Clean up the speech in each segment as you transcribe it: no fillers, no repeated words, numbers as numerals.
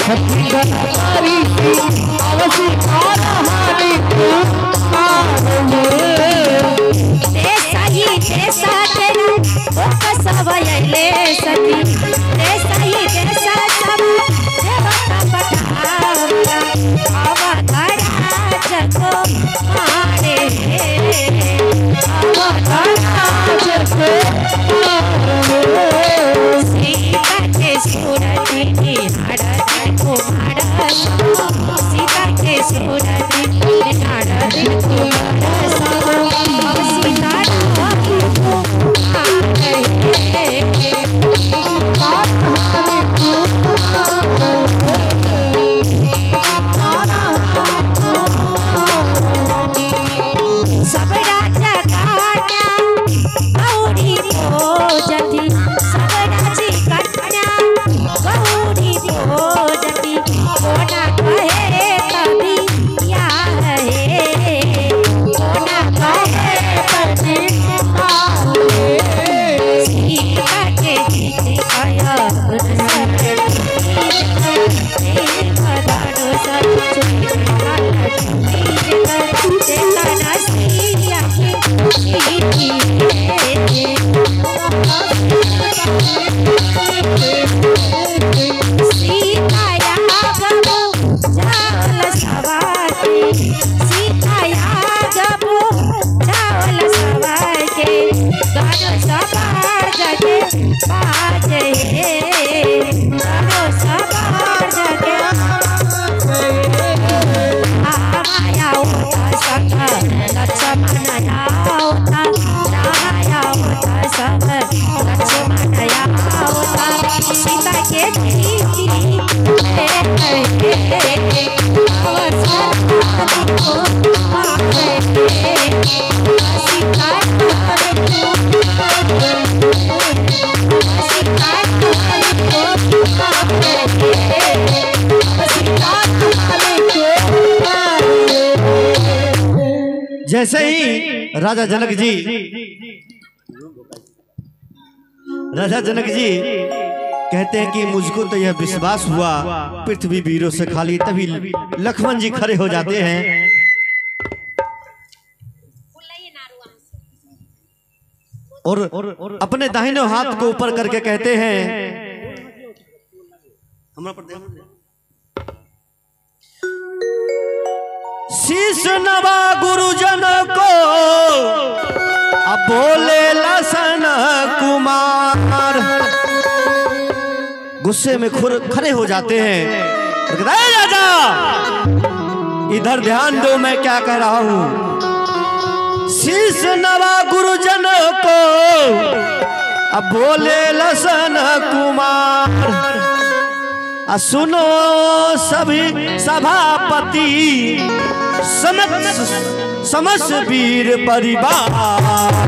हमारी अवसी हानि देसा तेरा ओ कसवयले सती देसा सब देवता पठावला अवधरा जगो मारे अवधरा जगो सीता के सूरती निहारती कुमार सीता के सूरती निहारती कुमार सीता सब राजा कान्या गौरी भोजती सब राजी कन्या गौरी भोजती कोना कहे कभी या है कोना कहे कभी सीता के गीत आया सीता के जैसे ही राजा जनक जी कहते हैं कि मुझको तो यह विश्वास हुआ पृथ्वी वीरों से खाली, तभी लक्ष्मण जी खड़े हो जाते हैं और अपने दाहिने हाथ को ऊपर करके कहते हैं शीश नवा गुरुजन को अब बोले लसन कुमार। गुस्से में खड़े हो जाते हैं, राजा इधर ध्यान दो, मैं क्या कह रहा हूं। शीश नवा गुरुजन को अब बोले लसन कुमार। सुनो सभी सभापति समस्त वीर परिवार।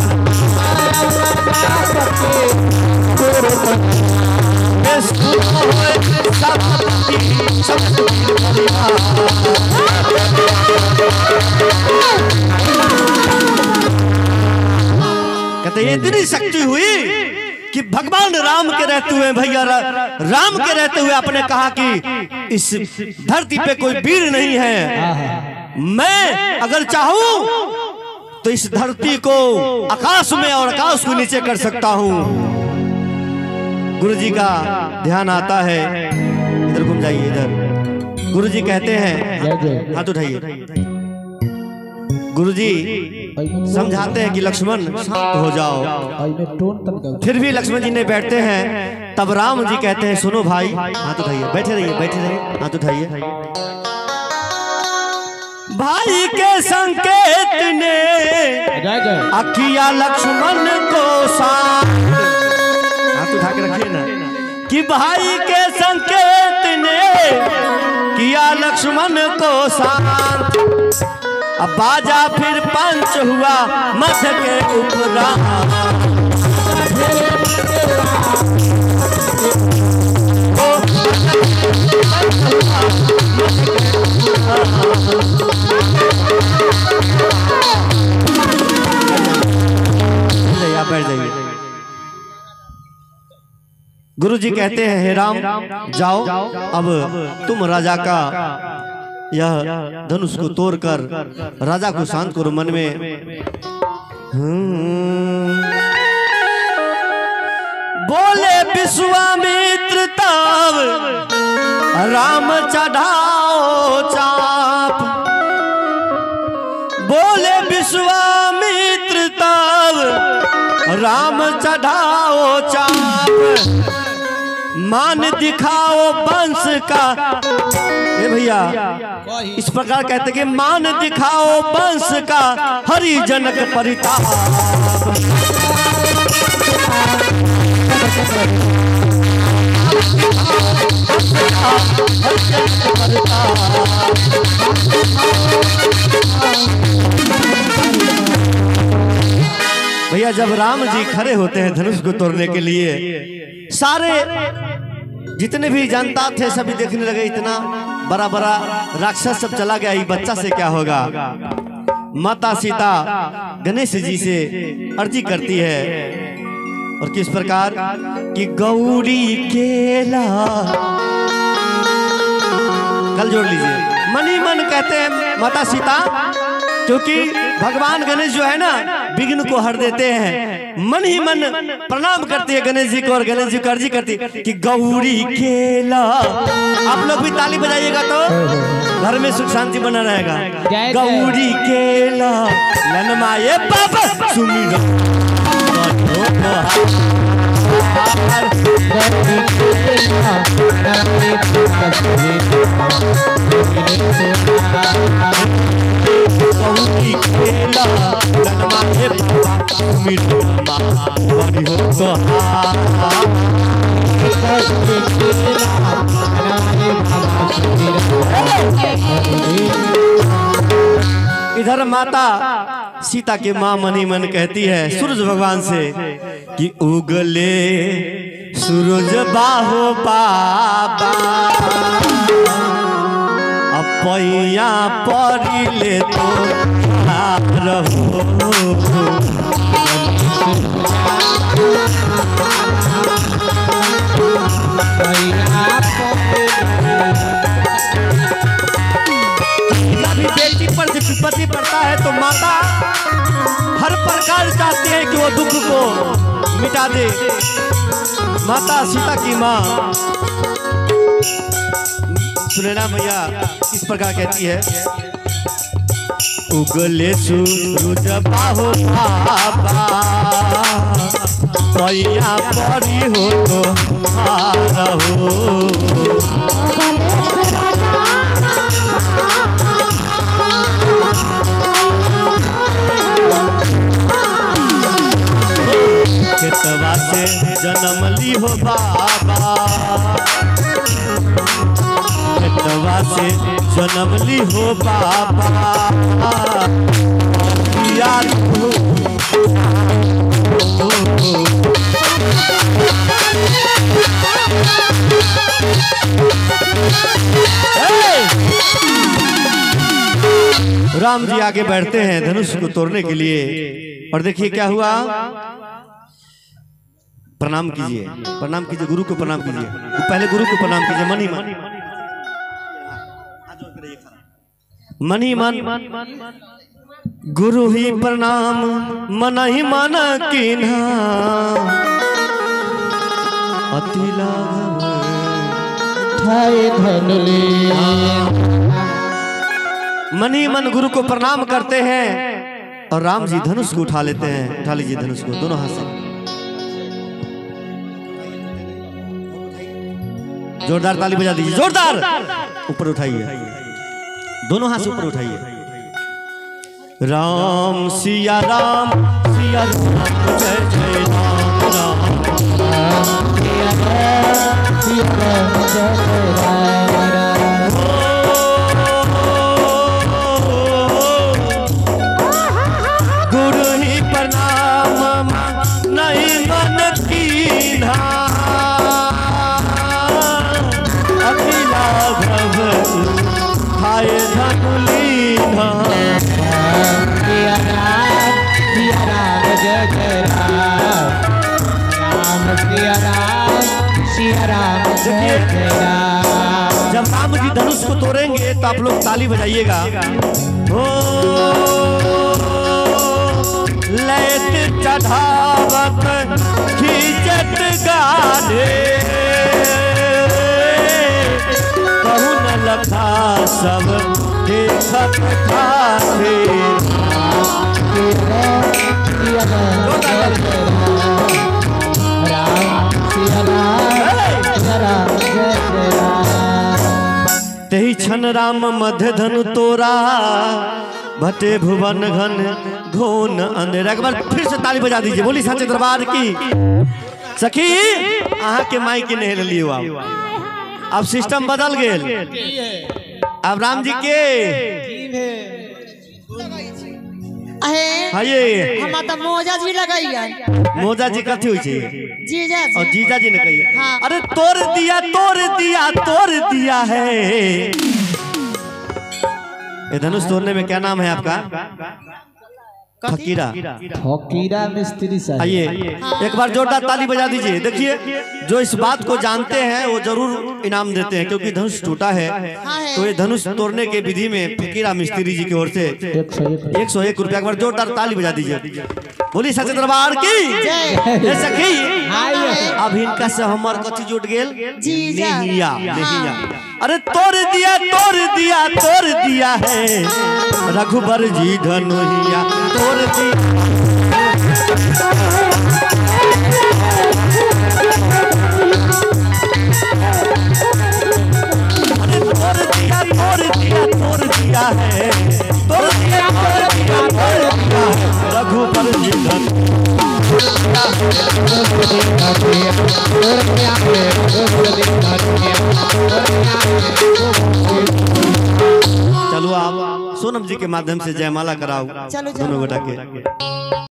कहते इतनी शक्ति हुई कि भगवान राम के रहते हुए, भैया राम के रहते हुए आपने कहा कि इस धरती पे कोई वीर नहीं है। मैं अगर चाहूं तो इस धरती को आकाश में और आकाश को नीचे कर सकता हूं। गुरुजी का ध्यान आता है, इधर घूम जाइए इधर। गुरुजी कहते हैं, हाथ उठाइए। गुरुजी समझाते हैं कि लक्ष्मण शांत हो जाओ, फिर भी लक्ष्मण जी ने बैठते हैं। तब राम जी कहते हैं, सुनो भाई, हाथ उठाइए, बैठे रहिए, हाथ उठाइए। भाई के संकेत ने अखिया लक्ष्मण को शांत, हाथ उठा के रखिए ना, कि भाई के संकेत ने किया लक्ष्मण को शांत। अब बाजा फिर पंच हुआ मथ के उपराम। आप बैठ जाइए। गुरुजी कहते हैं हे राम जाओ, अब तुम राजा का यह धनुष को तोड़कर राजा को शांत करो। मन में बोले विश्वामित्र तब राम चढ़ाओ चाप, बोले विश्वामित्र तब राम चढ़ाओ चाप, मान दिखाओ वंश का। ए भैया इस प्रकार कहते कि मान दिखाओ वंश का हरिजनक परिताप। भैया जब राम जी खड़े होते हैं धनुष को तोड़ने के लिए, सारे जितने भी जनता थे सभी देखने लगे, इतना बड़ा बड़ा राक्षस सब चला गया, ये बच्चा से क्या होगा। माता सीता गणेश जी से अर्जी करती है और किस प्रकार कि गौरी केला, कल जोड़ लीजिए, मनी मन कहते हैं माता सीता, क्योंकि भगवान गणेश जो है ना विघ्न को हर देते हैं। मन ही मन प्रणाम करती है गणेश जी को और गणेश जी को अर्जी करती कि गौरी केला। आप लोग भी ताली बजाइएगा तो घर में सुख शांति बना रहेगा। गौरी केला लनमाए बाबा सुमिरो गौरी केला लनमाए बाबा सुमिरो इधर माता सीता की माँ मनी मन कहती है सूरज भगवान से कि उगले सूरज बाहो बाबा, अपैया परिले तो रहो। कभी बेटी पर जब विपत्ति पड़ता है तो माता हर प्रकार चाहती है कि वो दुख को मिटा दे। माता सीता की माँ सुनैना मैया इस प्रकार कहती है उगले सूरज बाहो बाबा, पैया परी हो तो रहो। खेतवा से जन्म ली हो बाबा, खेतवा से जन्म ली हो बाबा, यार हो राम जी आगे बैठते हैं धनुष को तोड़ने के लिए और देखिए क्या हुआ। प्रणाम कीजिए, प्रणाम कीजिए, गुरु को प्रणाम कीजिए, पहले गुरु को प्रणाम कीजिए। मनी मन मनी मन गुरु ही प्रणाम मन ही मन कीन्हा, अति लाघव धन मनी मन गुरु को प्रणाम करते हैं और राम जी धनुष को उठा लेते हैं। उठा लीजिए धनुष को दोनों हाथ से, जोरदार ताली बजा दीजिए, जोरदार ऊपर उठाइए, दोनों हाथ से ऊपर उठाइए। राम सिया राम सिया राम जय जय राम राम सिया राम सिया राम जय जय राम। गुरु ही प्रणाम नहीं मन कीन्हा, अति लाघव खाए धनुलीन्हा। सिया राम जय जय राम, राम सिया राम सिया राम जय जय राम। जब राम जी धनुष को तोड़ेंगे तो आप लोग ताली बजाइएगा। हो लैत चढ़ावत खींचत गाने कहूँ न लखा सब देखत ठाठे। सिया राम जय जय राम। राम सिया राम जय जय राम। तेहि क्षण राम मध्य धनु तोरा भटे भुवन घन घोन अंधेरा। एक बार फिर से ताली बजा दीजिए। बोली साचे दरबार की। सखी अहाँ के माई के नहल लियो। अब सिस्टम बदल गेल। अब राम जी के अहे हम त मोजा जी लगाइए। मोजा जी कथी होई छे? जीजा जी। और जीजा जी ने कही हाँ। अरे तोड़ दिया तोड़ दिया तोड़ दिया है। ये धनुष तोड़ने में क्या नाम है आपका? फकीरा। फकीरा मिस्त्री साहब। आइए एक बार जोरदार ताली बजा दीजिए। देखिए जो इस बात को जानते हैं वो जरूर इनाम देते हैं, क्योंकि धनुष टूटा है। तो ये धनुष तोड़ने के विधि में फकीरा मिस्त्री जी की ओर से 101 रुपया। एक बार जोरदार ताली बजा दीजिए। बोली सच्चे दरबार की जय। सखी अब इनका से हमर कथी जुट गेल? नेहिया नेहिया। अरे तोड़ दिया तोड़ दिया तोड़ दिया है रघुबर जी धनुहिया तोड़ दिया। अरे तोड़ दिया तोड़ दिया तोड़ दिया है तोड़ दिया तोड़ दिया तोड़ दिया रघुबर जी चलो आप सोनम जी के माध्यम से जयमाला कराओ दोनों बेटा के।